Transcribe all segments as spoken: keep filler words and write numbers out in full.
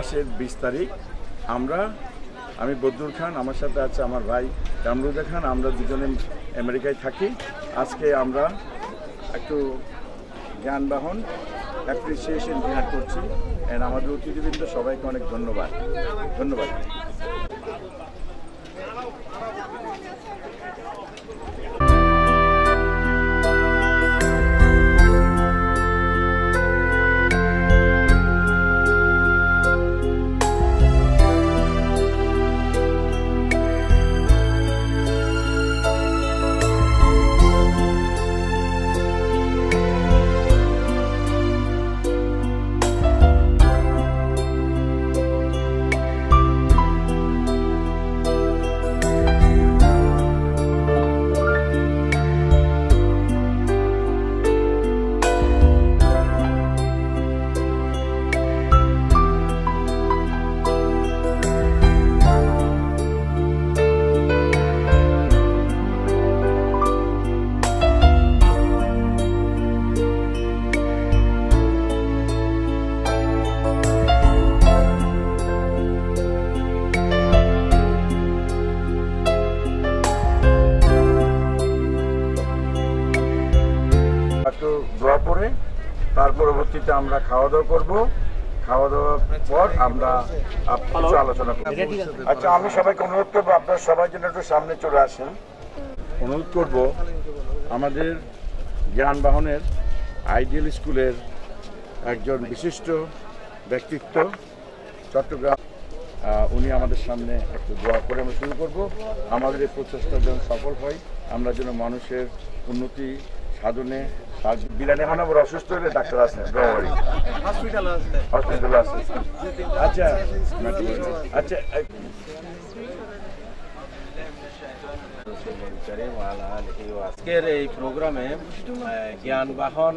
মাসের বিশ তারিখ আমরা আমি বদরুল খান, আমার সাথে আছে আমার ভাই কামরুজা খান, আমরা দুজনে আমেরিকায় থাকি। আজকে আমরা একটু জ্ঞানবাহন অ্যাপ্রিসিয়েশন ডিনার করছি। অ্যান্ড আমাদের অতিথিবৃন্দ সবাইকে অনেক ধন্যবাদ ধন্যবাদ দোয়া পরে তার পরবর্তীতে আমরা খাওয়া দাওয়া করবো। খাওয়া দাওয়ার পর আমরা কিছু আলোচনা করবো। আচ্ছা, আমি সবাইকে অনুরোধ করবো আপনারা সবাই যেন একটু সামনে চলে আসেন। অনুরোধ করব আমাদের জ্ঞানবাহনের আইডিয়াল স্কুলের একজন বিশিষ্ট ব্যক্তিত্ব চট্টগ্রাম, উনি আমাদের সামনে একটু দোয়া করে আমরা শুরু করব। আমাদের এই প্রচেষ্টা যেন সফল হয়, আমরা যেন মানুষের উন্নতি সাধনে বিলানে এখন আবার অসুস্থ হলে ডাক্তার আছে, হসপিটাল হসপিটাল আছে। আচ্ছা আচ্ছা আজকের এই প্রোগ্রামে জ্ঞানবাহন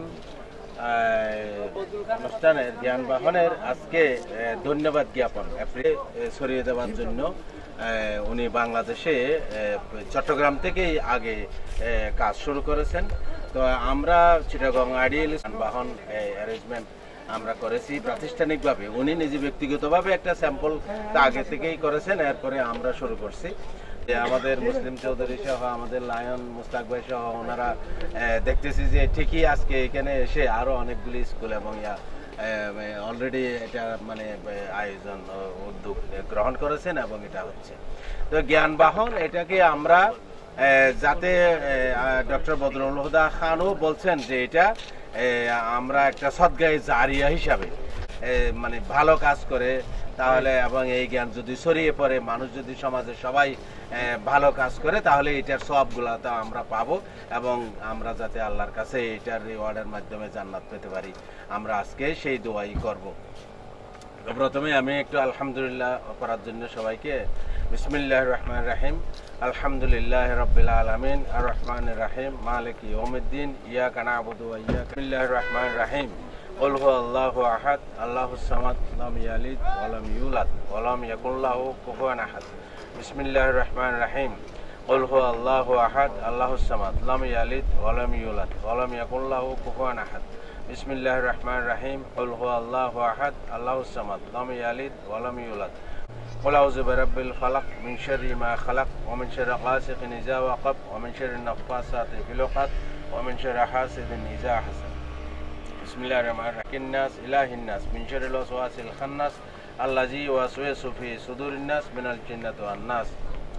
অনুষ্ঠানের জ্ঞানবাহনের আজকে ধন্যবাদ জ্ঞাপন ছড়িয়ে দেওয়ার জন্য উনি বাংলাদেশে চট্টগ্রাম থেকেই আগে কাজ শুরু করেছেন। তো আমরা চিটাগং আইডিয়াল যানবাহন অ্যারেঞ্জমেন্ট আমরা করেছি প্রাতিষ্ঠানিকভাবে। উনি নিজে ব্যক্তিগতভাবে একটা স্যাম্পল আগে থেকেই করেছেন, এরপরে আমরা শুরু করছি। আমাদের মুসলিম চৌধুরী সহ আমাদের লায়ন মুস্তাক ভাই সহ ওনারা দেখতেছি যে ঠিকই আজকে এখানে এসে আরো অনেকগুলি স্কুল এবং ইয়া অলরেডি এটা মানে আয়োজন উদ্যোগ গ্রহণ করেছেন এবং এটা হচ্ছে। তো জ্ঞানবাহন এটাকে আমরা যাতে ডক্টর বদরুল হুদা খানও বলছেন যে এটা আমরা একটা সদগায়ে জারিয়া হিসাবে মানে ভালো কাজ করে তাহলে এবং এই জ্ঞান যদি ছড়িয়ে পড়ে, মানুষ যদি সমাজে সবাই ভালো কাজ করে তাহলে এটার সবগুলা তো আমরা পাবো এবং আমরা যাতে আল্লাহর কাছে এটার রিওয়ার্ডের মাধ্যমে জান্নাত পেতে পারি, আমরা আজকে সেই দোয়াই করব। প্রথমে আমি একটু আলহামদুলিল্লাহ করার জন্য সবাইকে বিসমিল্লাহির রহমানির রহিম আলহামদুলিল্লাহি রাব্বিল আলামিন আর রহমানির রহিম মালিকি ইয়াউমিদ্দিন ইয়াকা না'বুদু ওয়া ইয়াকা বিসমিল্লাহির রহমানির রহিম কুল হুয়াল্লাহু আহাদ আল্লাহুস সামাদ লাম ইয়ালিদ ওয়া লাম ইউলাদ ওয়া লাম ইয়াকুল লাহু কুফুয়ান আহাদ বিসমিল্লাহির রহমানির রহিম কুল হুয়াল্লাহু আহাদ আল্লাহুস সামাদ লাম ইয়ালিদ ওয়া লাম ইউলাদ ওয়া লাম ইয়াকুল লাহু কুফুয়ান আহাদ বিসমিল্লাহির রহমানির রহিম কুল হুয়াল্লাহু আহাদ আল্লাহুস সামাদ লাম ইয়ালিদ ওয়া লাম ইউলাদ قل أعوذ برب الفلق من شر ما خلق ومن شر غاسق إذا وقب ومن شر النفاثات في العقد ومن شر حاسد إذا حسد بسم الله الرحمن الرحيم الناس إله الناس من شر الوسواس الخناس الذي يوسوس في صدور الناس من الجنة والناس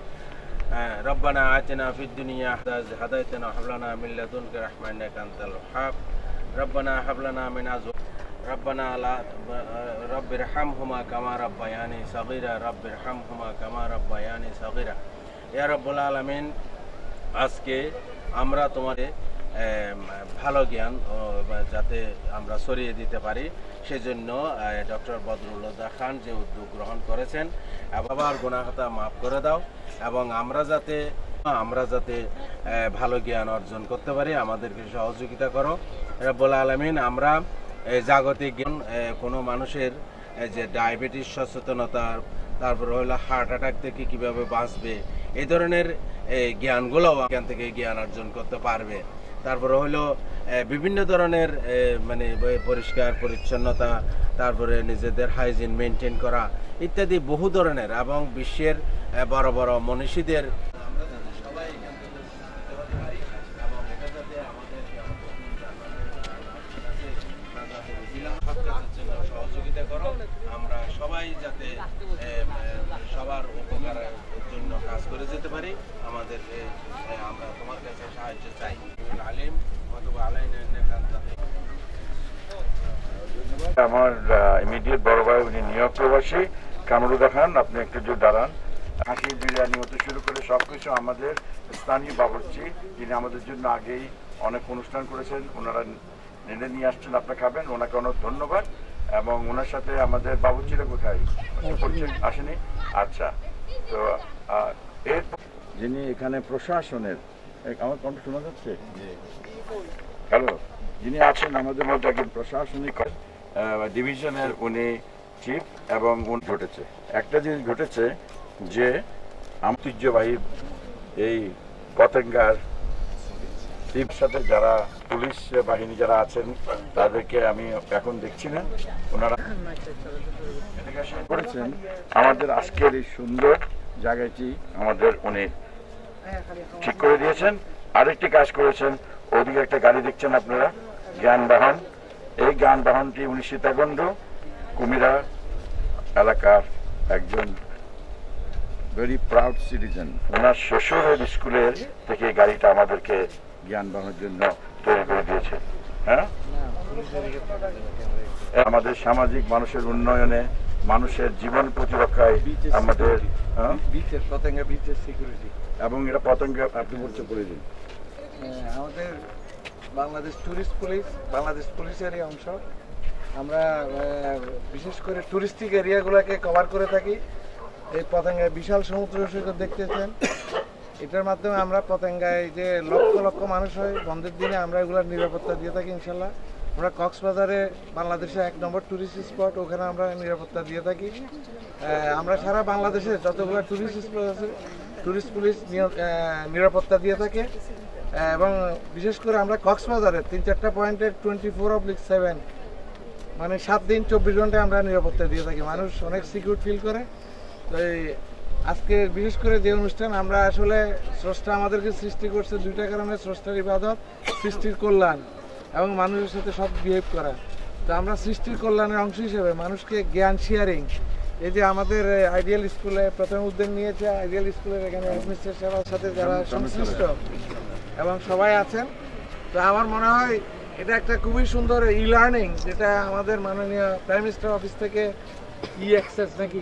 ربنا آتنا في الدنيا حسنة هديتنا وهب لنا من لدنك رحمة إنك أنت الوهاب ربنا هب لنا من أزواجنا ربنا لا رب ارحمهما كما ربياني صغيرا رب ارحمهما كما ربياني صغيرا ইয়া রাব্বুল আলামিন, আজকে আমরা তোমাদের ভালো জ্ঞান যাতে আমরা ছড়িয়ে দিতে পারি সেজন্য ডক্টর বদরুল হুদা খান যে উদ্যোগ গ্রহণ করেছেন, আবার গুনাহ খাতা মাফ করে দাও এবং আমরা যাতে আমরা যাতে ভালো জ্ঞান অর্জন করতে পারি আমাদেরকে সহযোগিতা করো রাব্বুল আলামিন। আমরা জাগতিক জ্ঞান কোনো মানুষের যে ডায়াবেটিস সচেতনতা, তারপর হলো হার্ট অ্যাটাক থেকে কীভাবে বাঁচবে, এই ধরনের জ্ঞানগুলোও এখান থেকে জ্ঞান অর্জন করতে পারবে। তারপরে হলো বিভিন্ন ধরনের মানে পরিষ্কার পরিচ্ছন্নতা, তারপরে নিজেদের হাইজিন মেনটেন করা ইত্যাদি বহু ধরনের, এবং বিশ্বের বড় বড় মনীষীদের সহযোগিতা করো, আমরা সবাই যাতে সবার উপকারের জন্য কাজ করে যেতে পারি। আমাদের আমরা তোমার কাছে সাহায্য চাই। আলিম অথবা আলাইন আমার ইমিডিয়েট বড় ভাই, উনি নিউ ইয়র্ক প্রবাসী, কামরুদা খান, আপনি একটু জোর দাঁড়ান। হাসি বিরিয়ানি হতে শুরু করে সবকিছু আমাদের স্থানীয় বাবুর্চি, যিনি আমাদের জন্য আগেই অনেক অনুষ্ঠান করেছেন, ওনারা নেড়ে নিয়ে আসছেন, আপনারা খাবেন, ওনাকে অনেক ধন্যবাদ। এবং ওনার সাথে আমাদের বাবুর্চিরা কোথায় আসেনি? আচ্ছা, তো এর যিনি এখানে প্রশাসনের, আমার কণ্ঠ শোনা যাচ্ছে? হ্যালো, যিনি আছেন আমাদের মধ্যে একজন প্রশাসনিক ডিভিশনের উনি চিফ, এবং উনি ঘটেছে একটা জিনিস ঘটেছে যে ঐতিহ্যবাহী এই পতেঙ্গার টিমের সাথে যারা পুলিশ বাহিনী যারা আছেন তাদেরকে আমি এখন দেখছি না, ওনারা করেছেন আমাদের আজকের এই সুন্দর জায়গাটি আমাদের উনি ঠিক করে দিয়েছেন। আরেকটি কাজ করেছেন, ওদিকে একটা গাড়ি দেখছেন আপনারা, যানবাহন, এই যানবাহনটি উনি সীতাকুণ্ড কুমিরা এলাকার একজন ভেরি প্রাউড সিটিজেন, ওনার শ্বশুরের স্কুলের থেকে গাড়িটা আমাদেরকে যানবাহনের জন্য তৈরি করে দিয়েছে। হ্যাঁ, আমাদের সামাজিক মানুষের উন্নয়নে, মানুষের জীবন প্রতিরক্ষায় আমাদের বিচের পতেঙ্গা বিচের সিকিউরিটি, এবং এটা পতঙ্গে আপনি বলতে করে দিন। আমাদের বাংলাদেশ ট্যুরিস্ট পুলিশ, বাংলাদেশ পুলিশেরই অংশ। আমরা বিশেষ করে টুরিস্টিক এরিয়াগুলোকে কভার করে থাকি। এই পতেঙ্গায় বিশাল সমুদ্র সৈকত দেখতেছেন, এটার মাধ্যমে আমরা পতেঙ্গায় যে লক্ষ লক্ষ মানুষ হয় বন্ধের দিনে, আমরা এগুলোর নিরাপত্তা দিয়ে থাকি ইনশাল্লাহ। আমরা কক্সবাজারে বাংলাদেশে এক নম্বর ট্যুরিস্ট স্পট, ওখানে আমরা নিরাপত্তা দিয়ে থাকি। আমরা সারা বাংলাদেশে যতগুলো ট্যুরিস্ট স্পট আছে ট্যুরিস্ট পুলিশ নিরাপত্তা দিয়ে থাকে, এবং বিশেষ করে আমরা কক্সবাজারে তিন চারটা পয়েন্টের টোয়েন্টি ফোর অবলিক সেভেন মানে সাত দিন চব্বিশ ঘন্টায় আমরা নিরাপত্তা দিয়ে থাকি। মানুষ অনেক সিকিউর ফিল করে। তো এই আজকে বিশেষ করে যে অনুষ্ঠান, আমরা আসলে স্রষ্টা আমাদেরকে সৃষ্টি করছে দুইটা কারণে, স্রষ্টার ইবাদত, সৃষ্টির কল্যাণ এবং মানুষের সাথে সব বিহেভ করা। তো আমরা সৃষ্টির কল্যাণের অংশ হিসেবে মানুষকে জ্ঞান শেয়ারিং, এই যে আমাদের আইডিয়াল স্কুলে প্রথম উদ্যোগ নিয়েছে, আইডিয়াল স্কুলের এখানে অ্যাডমিনিস্ট্রেশনের সাথে যারা সংশ্লিষ্ট এবং সবাই আছেন। তো আমার মনে হয় এটা একটা খুবই সুন্দর ই লার্নিং, যেটা আমাদের মাননীয় প্রাইম মিনিস্টার অফিস থেকে ই অ্যাক্সেস নাকি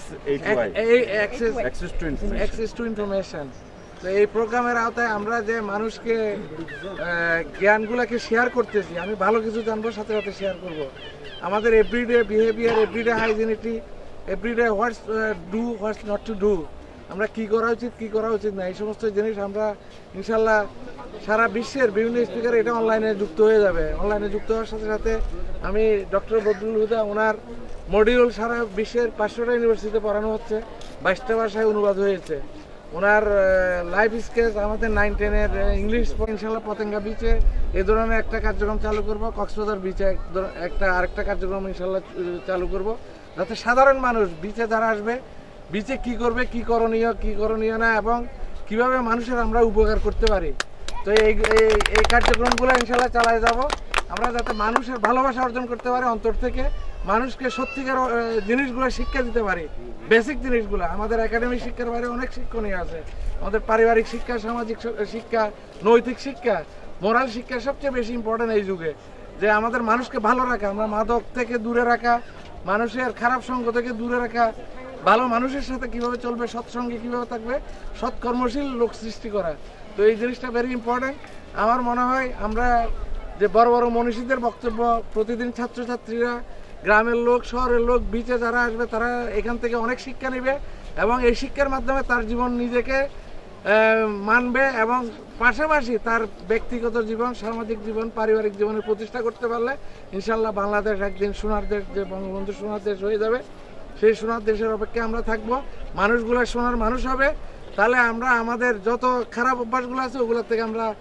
অ্যাক্সেস টু ইনফরমেশন, তো এই প্রোগ্রামের আওতায় আমরা যে মানুষকে জ্ঞানগুলোকে শেয়ার করতেছি, আমি ভালো কিছু জানবো সাথে সাথে শেয়ার করব। আমাদের everyday behaviour, everyday hygienity, everyday what's do what's not to do, আমরা কি করা উচিত কি করা উচিত না, এই সমস্ত জিনিস আমরা ইনশাল্লাহ সারা বিশ্বের বিভিন্ন স্পিকার এটা অনলাইনে যুক্ত হয়ে যাবে। অনলাইনে যুক্ত হওয়ার সাথে সাথে আমি ডক্টর বদরুল হুদা, ওনার মডিউল সারা বিশ্বের পাঁচশোটা ইউনিভার্সিটিতে পড়ানো হচ্ছে, বাইশটা ভাষায় অনুবাদ হয়েছে। ওনার লাইভ স্কেচ আমাদের নাইন টেনের ইংলিশ ইনশাল্লাহ পতেঙ্গা বিচে এ ধরনের একটা কার্যক্রম চালু করব, কক্সবাজার বিচে একটা আরেকটা কার্যক্রম ইনশাল্লাহ চালু করব, যাতে সাধারণ মানুষ বিচে যারা আসবে বিচে কি করবে, কি করণীয় কি করণীয় না, এবং কিভাবে মানুষের আমরা উপকার করতে পারি। তো এই এই কার্যক্রমগুলো ইনশাল্লাহ চালায় যাব আমরা, যাতে মানুষের ভালোবাসা অর্জন করতে পারে অন্তর থেকে, মানুষকে সত্যিকার জিনিসগুলো শিক্ষা দিতে পারি, বেসিক জিনিসগুলো। আমাদের একাডেমিক শিক্ষার বাইরে অনেক শিক্ষণীয় আছে, আমাদের পারিবারিক শিক্ষা, সামাজিক শিক্ষা, নৈতিক শিক্ষা, মোরাল শিক্ষা সবচেয়ে বেশি ইম্পর্টেন্ট এই যুগে, যে আমাদের মানুষকে ভালো রাখা, আমরা মাদক থেকে দূরে রাখা, মানুষের খারাপ সঙ্গ থেকে দূরে রাখা, ভালো মানুষের সাথে কিভাবে চলবে, সৎসঙ্গে কিভাবে থাকবে, সৎকর্মশীল লোক সৃষ্টি করা। তো এই জিনিসটা ভেরি ইম্পর্টেন্ট। আমার মনে হয় আমরা যে বড় বড় মনীষীদের বক্তব্য, প্রতিদিন ছাত্রছাত্রীরা, গ্রামের লোক, শহরের লোক, বিচে যারা আসবে তারা এখান থেকে অনেক শিক্ষা নেবে, এবং এই শিক্ষার মাধ্যমে তার জীবন নিজেকে মানবে, এবং পাশাপাশি তার ব্যক্তিগত জীবন, সামাজিক জীবন, পারিবারিক জীবনের প্রতিষ্ঠা করতে পারলে ইনশাল্লাহ বাংলাদেশ একদিন সোনার দেশ, যে বঙ্গবন্ধু সোনার দেশ হয়ে যাবে, সেই সোনার দেশের অপেক্ষায় আমরা থাকবো। মানুষগুলো সোনার মানুষ হবে, তাহলে আমরা আমাদের যত খারাপ অভ্যাসগুলো আছে ওগুলোর থেকে আমরা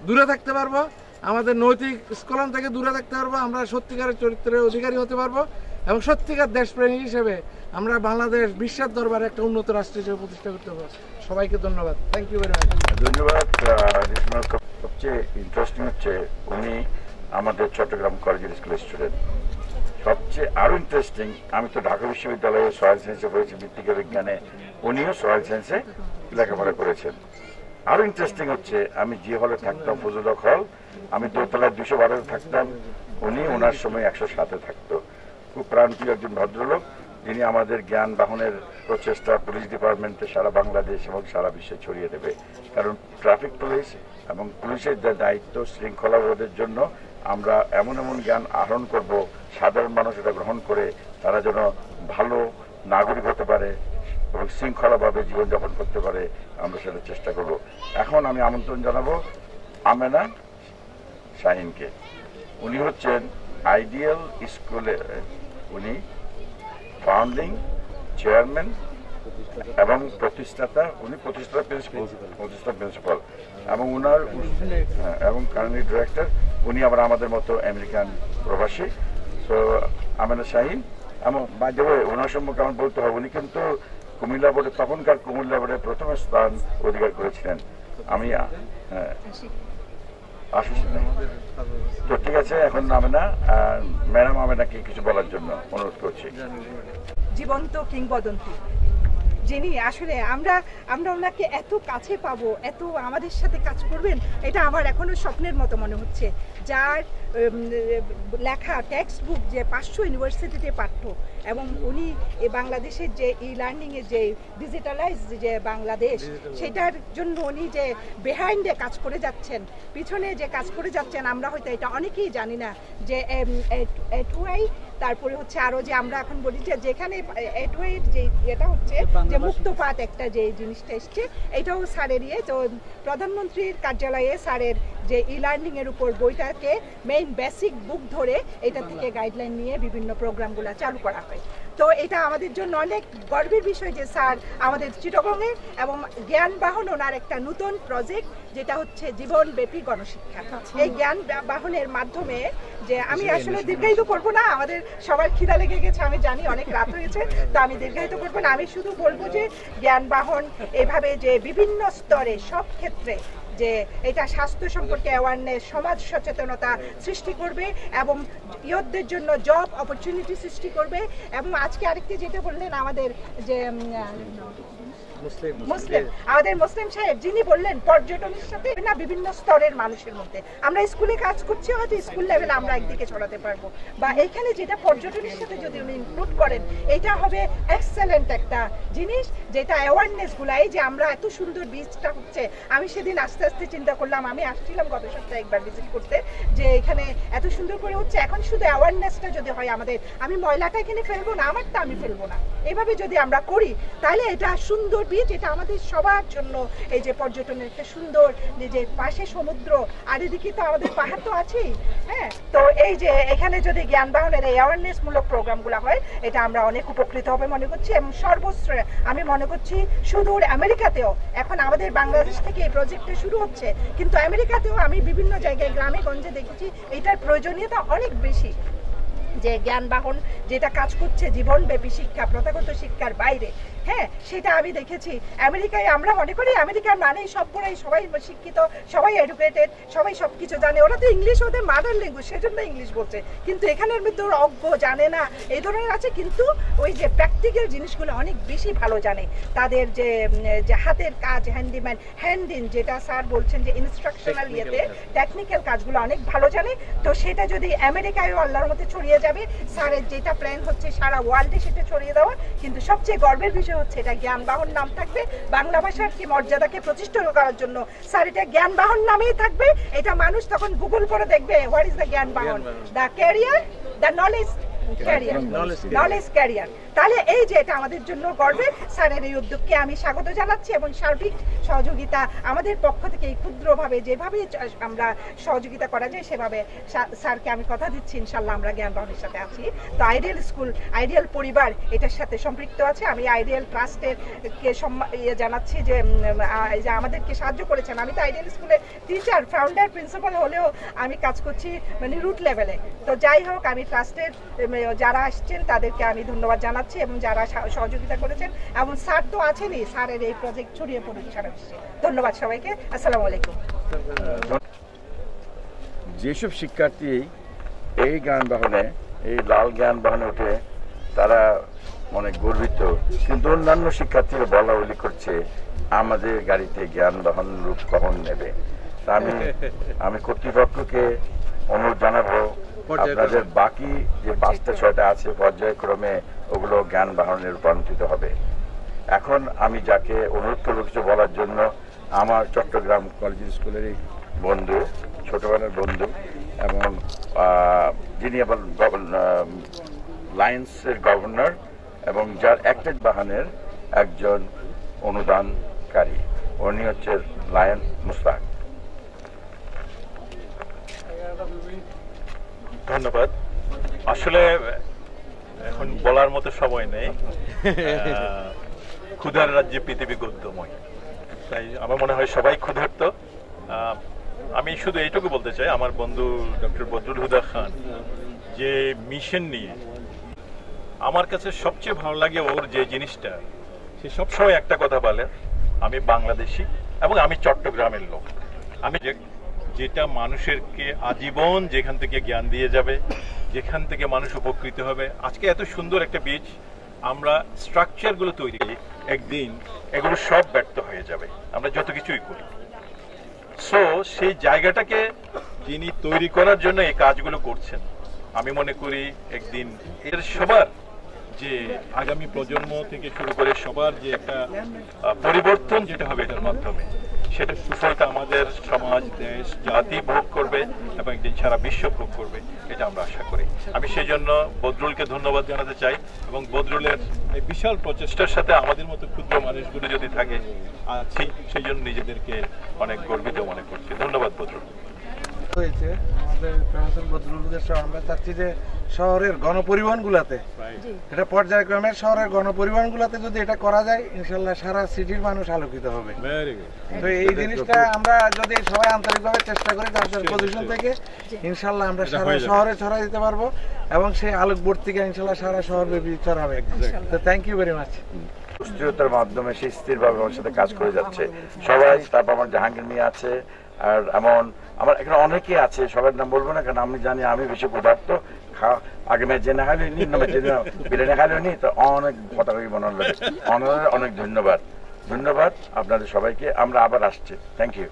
দূরে থাকতে পারবো, আমাদের নৈতিক স্খলন থেকে দূরে থাকতে পারবো, আমরা সত্যিকারের চরিত্রের অধিকারী হতে পারবো এবং সত্যিকার দেশপ্রেমী হিসেবে আমরা বাংলাদেশ বিশ্বের দরবারে একটা উন্নত রাষ্ট্র হিসেবে প্রতিষ্ঠা করতে পারবো। সবাইকে ধন্যবাদ। Thank you very much. ধন্যবাদ। সবচেয়ে ইন্টারেস্টিং হচ্ছে উনি আমাদের চট্টগ্রাম কলেজের স্কুলের স্টুডেন্ট। সবচেয়ে আরো ইন্টারেস্টিং, আমি তো ঢাকা বিশ্ববিদ্যালয়ে সয়েল সায়েন্সে পড়েছি, মৃত্তিকা বিজ্ঞানে, উনিও সয়েল সায়েন্সে লেখাপড়া করেছেন। আরো ইন্টারেস্টিং হচ্ছে আমি যে হলে থাকতাম ফজল হক হল, আমি দোতলায় দুশো বারোতে থাকতাম, উনি ওনার সময় একশো সাতে থাকতো। খুব প্রাণপ্রিয় একজন ভদ্রলোক, যিনি আমাদের জ্ঞান বাহনের প্রচেষ্টা পুলিশ ডিপার্টমেন্টে সারা বাংলাদেশ এবং সারা বিশ্বে ছড়িয়ে দেবে। কারণ ট্রাফিক পুলিশ এবং পুলিশের যে দায়িত্ব শৃঙ্খলাবোধের জন্য আমরা এমন এমন জ্ঞান আহরণ করব, সাধারণ মানুষ এটা গ্রহণ করে তারা যেন ভালো নাগরিক হতে পারে এবং শৃঙ্খলাভাবে জীবনযাপন করতে পারে, আমরা সেটা চেষ্টা করব। এখন আমি আমন্ত্রণ জানাবো আমেনা শাহিনকে। উনি হচ্ছেন আইডিয়াল স্কুলে উনি ফাউন্ডিং চেয়ারম্যান এবং প্রতিষ্ঠাতা, উনি প্রতিষ্ঠাতা প্রতিষ্ঠাতা প্রিন্সিপাল এবং উনার এবং কারেন্টলি ডিরেক্টর। উনি আবার আমাদের মতো আমেরিকান প্রবাসী। তো আমেনা শাহিন, এবং বাই দ্য ওয়ে ওনার সম্পর্কে আমার বলতে হবে, উনি কিন্তু কুমিল্লা বোর্ডে তখনকার কুমিল্লা বোর্ডে প্রথম স্থান অধিকার করেছিলেন। আমি হ্যাঁ আশিস তো ঠিক আছে, এখন আমেনা ম্যাডাম আমেনাকে কিছু বলার জন্য অনুরোধ করছি। জীবন্ত কিংবদন্তি, যিনি আসলে আমরা আমরা ওনাকে এত কাছে পাবো, এত আমাদের সাথে কাজ করবেন, এটা আমার এখনো স্বপ্নের মতো মনে হচ্ছে। যার লেখা টেক্সট বুক যে পাঁচশো ইউনিভার্সিটিতে পাঠ্য, এবং উনি এই বাংলাদেশের যে ই লার্নিংয়ের যে ডিজিটালাইজ যে বাংলাদেশ, সেটার জন্য উনি যে বিহাইন্ডে কাজ করে যাচ্ছেন, পিছনে যে কাজ করে যাচ্ছেন, আমরা হয়তো এটা অনেকেই জানি না যে এটুআই, তারপরে হচ্ছে আরো যে আমরা এখন বলি যে যেখানে এটুআই যে এটা হচ্ছে যে মুক্তপাঠ একটা যে জিনিসটা এসছে, এটাও স্যারের ইয়ে। তো প্রধানমন্ত্রীর কার্যালয়ে স্যারের যে ই লার্নিং এর উপর বইটাকে মেইন বেসিক বুক ধরে এটা থেকে গাইডলাইন নিয়ে বিভিন্ন প্রোগ্রামগুলো চালু করা হয়। তো এটা আমাদের জন্য অনেক গর্বের বিষয় যে স্যার আমাদের চিটাগংয়ে এবং জ্ঞান বাহন ওনার একটা নতুন প্রজেক্ট, যেটা হচ্ছে জীবনব্যাপী গণশিক্ষা। এই জ্ঞান বাহনের মাধ্যমে যে আমি আসলে দীর্ঘায়িত করবো না, আমাদের সবার খিদা লেগে গেছে আমি জানি, অনেক রাত হয়েছে, তো আমি দীর্ঘায়িত করবো না। আমি শুধু বলবো যে জ্ঞান বাহন এভাবে যে বিভিন্ন স্তরে সব ক্ষেত্রে যে এটা স্বাস্থ্য সম্পর্কে অ্যাওয়ারনেস, সমাজ সচেতনতা সৃষ্টি করবে এবং ইয়ুথদের জন্য জব অপরচুনিটি সৃষ্টি করবে। এবং আজকে আরেকটি যেটা বললেন আমাদের যে মুসলিম আমাদের মুসলিম সাহেব, যিনি বললেন পর্যটনের সাথে না বিভিন্ন স্তরের মানুষের মধ্যে আমরা স্কুলে কাজ করছি, হয়তো স্কুল লেভেলে আমরা একদিকে ছড়াতে পারবো, বা এখানে যেটা পর্যটনের সাথে যদি উনি ইনক্লুড করেন, এটা হবে এক্সেলেন্ট একটা জিনিস, যেটা অ্যাওয়ারনেস গুলাই যে আমরা এত সুন্দর বীজটা হচ্ছে। আমি সেদিন আস্তে আস্তে চিন্তা করলাম, আমি আসছিলাম গত সপ্তাহে একবার ভিজিট করতে, যে এখানে এত সুন্দর করে হচ্ছে, এখন শুধু অ্যাওয়ারনেসটা যদি হয় আমাদের, আমি ময়লাটা এখানে ফেলবো না, আমারটা আমি ফেলবো না, এভাবে যদি আমরা করি, তাহলে এটা সুন্দর বীজ, এটা আমাদের সবার জন্য। এই যে পর্যটনের একটা সুন্দর যে পাশে সমুদ্র, আর এদিকে তো আমাদের পাহাড় তো আছেই, হ্যাঁ। তো এই যে এখানে যদি জ্ঞান বাহনের এই অ্যাওয়ারনেস মূলক প্রোগ্রামগুলো হয়, এটা আমরা অনেক উপকৃত হবে মনে করছি। এবং সর্বস্ব আমি মনে করছি সুদূর আমেরিকাতেও এখন আমাদের বাংলাদেশ থেকে এই প্রজেক্টটা শুরু হচ্ছে, কিন্তু আমেরিকাতেও আমি বিভিন্ন জায়গায় গ্রামে গঞ্জে দেখেছি এটার প্রয়োজনীয়তা অনেক বেশি। যে জ্ঞান বাহন যেটা কাজ করছে জীবনব্যাপী শিক্ষা, প্রথাগত শিক্ষার বাইরে, হ্যাঁ, সেটা আমি দেখেছি আমেরিকায়। আমরা মনে করি আমেরিকার মানেই সব পড়াই সবাই শিক্ষিত, সবাই এডুকেটেড, সবাই সব কিছু জানে, ওরা তো ইংলিশ ওদের মাদার ল্যাঙ্গুয়েজ, সেজন্য ইংলিশ বলছে। কিন্তু এখানের মধ্যে ওরা অজ্ঞ, জানে না, এই ধরনের আছে, কিন্তু ওই যে প্র্যাকটিক্যাল জিনিসগুলো অনেক বেশি ভালো জানে। তাদের যে যে হাতের কাজ, হ্যান্ডিম্যান, হ্যান্ড ইন যেটা স্যার বলছেন যে ইনস্ট্রাকশনাল ইয়েতে টেকনিক্যাল কাজগুলো অনেক ভালো জানে। তো সেটা যদি আমেরিকায়ও আল্লাহর মধ্যে ছড়িয়ে যাবে, স্যারের যেটা প্ল্যান হচ্ছে সারা ওয়ার্ল্ডে সেটা ছড়িয়ে দেওয়া। কিন্তু সবচেয়ে গর্বের বিষয় হচ্ছে এটা জ্ঞান বাহন নাম থাকবে, বাংলা ভাষার কি মর্যাদাকে প্রতিষ্ঠা করার জন্য স্যার এটা জ্ঞান বাহন নামেই থাকবে। এটা মানুষ তখন গুগল করে দেখবে, what is the Gyanbahan, the carrier, the knowledge carrier, knowledge carrier. তাহলে এই যে এটা আমাদের জন্য গর্বের। স্যারের এই উদ্যোগকে আমি স্বাগত জানাচ্ছি এবং সার্বিক সহযোগিতা আমাদের পক্ষ থেকে এই ক্ষুদ্রভাবে যেভাবে আমরা সহযোগিতা করা যায় সেভাবে স্যারকে আমি কথা দিচ্ছি ইনশাল্লাহ আমরা জ্ঞান বাহনের সাথে আছি। তো আইডিয়াল স্কুল, আইডিয়াল পরিবার এটার সাথে সম্পৃক্ত আছে। আমি আইডিয়াল ট্রাস্টের কে ইয়ে জানাচ্ছি যে যে আমাদেরকে সাহায্য করেছেন। আমি তো আইডিয়াল স্কুলের টিচার, ফাউন্ডার, প্রিন্সিপাল হলেও আমি কাজ করছি মানে রুট লেভেলে। তো যাই হোক, আমি ট্রাস্টের যারা আসছেন তাদেরকে আমি ধন্যবাদ জানাচ্ছি এবং যারা সহযোগিতা করেছেন, এবং স্যার তো আছেনই, স্যারের এই প্রজেক্ট ছড়িয়ে পড়ুক সারা বিশ্বে। ধন্যবাদ সবাইকে, আসসালামু আলাইকুম। যেসব শিক্ষার্থী এই জ্ঞান বাহনে, এই লাল জ্ঞান বাহনে উঠে তারা অনেক গর্বিত, কিন্তু অন্যান্য শিক্ষার্থীরা বলা বলি করছে আমাদের গাড়িতে জ্ঞান বাহন রূপ কখন নেবে। তা আমি আমি কর্তৃপক্ষকে অনুরোধ জানাবো আপনাদের বাকি যে পাঁচটা ছয়টা আছে পর্যায়ক্রমে ওগুলো জ্ঞান বাহনে রূপান্তরিত হবে। এখন আমি যাকে অনুরোধ করবো কিছু বলার জন্য, আমার চট্টগ্রাম কলেজ স্কুলেরই বন্ধু, ছোটবেলার বন্ধু, এবং যিনি আবার লায়েন্সের গভর্নর এবং যার একটা বাহনের একজন অনুদানকারী, উনি হচ্ছে লায়ন মুস্তাক। ধন্যবাদ। আসলে এখন বলার মতো সময় নেই, ক্ষুধার রাজ্যে পৃথিবী গদ্যময়, তাই আমার মনে হয় সবাই ক্ষুধার্ত। আমি শুধু এইটুকু বলতে চাই, আমার বন্ধু ডক্টর বদরুল হুদা খান যে মিশন নিয়ে, আমার কাছে সবচেয়ে ভালো লাগে ওর যে জিনিসটা, সে সবসময় একটা কথা বলে, আমি বাংলাদেশি এবং আমি চট্টগ্রামের লোক। আমি যেটা মানুষেরকে আজীবন যেখান থেকে জ্ঞান দিয়ে যাবে, যেখান থেকে মানুষ উপকৃত হবে। আজকে এত সুন্দর একটা বীজ, আমরা স্ট্রাকচারগুলো তৈরি করি, একদিন এগুলো সব ব্যর্থ হয়ে যাবে আমরা যত কিছুই করি। সো সেই জায়গাটাকে যিনি তৈরি করার জন্য এই কাজগুলো করছেন, আমি মনে করি একদিন এর সবার যে আগামী প্রজন্ম থেকে শুরু করে সবার যে একটা পরিবর্তন যেটা হবে এটার মাধ্যমে, সেটা সুফলটা আমাদের সমাজ, দেশ, জাতি ভোগ করবে এবং একদিন সারা বিশ্ব ভোগ করবে, এটা আমরা আশা করি। আমি সেই জন্য বদরুলকে ধন্যবাদ জানাতে চাই এবং বদরুলের এই বিশাল প্রচেষ্টার সাথে আমাদের মতো ক্ষুদ্র মানুষগুলো যদি থাকে আছি, সেই জন্য নিজেদেরকে অনেক গর্বিত মনে করছি। ধন্যবাদ বদরুল। হয়েছে আমাদের প্রফেসর বদরুলদের সহ আমরা চাচ্ছি যে শহরের গণপরিবহন গুলাতে, এটা পর্যায়ক্রমে শহরের গণপরিবহন গুলাতে যদি এটা করা যায়, ইনশাল্লাহ সারা সিটির মানুষ আলোকিত হবে। তো এই জিনিসটা আমরা যদি সবাই আন্তরিকভাবে চেষ্টা করি তাদের পজিশন থেকে, ইনশাল্লাহ আমরা সারা শহরে ছড়াই দিতে পারবো এবং সেই আলোকবর্তিকা ইনশাল্লাহ সারা শহর ব্যাপী ছড়াবে। তো থ্যাংক ইউ ভেরি মাচ। সুস্থিরতার মাধ্যমে সে স্থিরভাবে আমার সাথে কাজ করে যাচ্ছে সবাই। তারপর আমার জাহাঙ্গীর মিয়া আছে, আর এমন আমার এখানে অনেকে আছে, সবার নাম বলবো না কারণ আমি জানি আমি বেশি পদার্থ খাওয়া আগে মেজে না খাইলে নি না মেজে বিরিয়ানি খাইলে নি, তো অনেক কথা কই মনে লাগে। অনেক অনেক ধন্যবাদ, ধন্যবাদ আপনাদের সবাইকে। আমরা আবার আসছি, থ্যাংক ইউ।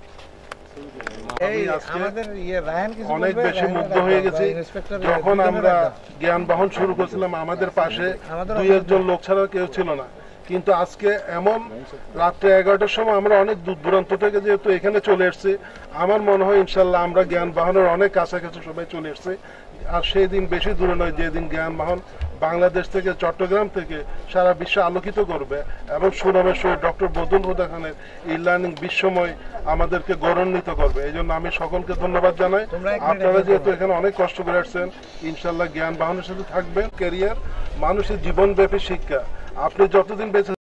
অনেক বেশি মুগ্ধ হয়ে গেছি যখন আমরা জ্ঞান বাহন শুরু করছিলাম, আমাদের পাশে দুই একজন লোক ছাড়া কেউ ছিল না, কিন্তু আজকে এমন রাত্রে এগারোটার সময় আমরা অনেক দূর দূরান্ত থেকে যেহেতু এখানে চলে এসছি, আমার মনে হয় ইনশাল্লাহ আমরা জ্ঞান বাহনের অনেক কাছাকাছি সবাই চলে এসছি। আর সেই দিন বেশি দূরে নয় যেদিন জ্ঞান বাহন বাংলাদেশ থেকে, চট্টগ্রাম থেকে সারা বিশ্ব আলোকিত করবে এবং সুনামের সহিত ডক্টর বদরুল হুদা খানের ই লার্নিং বিশ্বময় আমাদেরকে গৌরবান্বিত করবে। এই জন্য আমি সকলকে ধন্যবাদ জানাই। আপনারা যেহেতু এখানে অনেক কষ্ট করে আসছেন, ইনশাল্লাহ জ্ঞান বাহনের সাথে থাকবেন। ক্যারিয়ার মানুষের জীবনব্যাপী শিক্ষা, আপনি যতদিন বেঁচে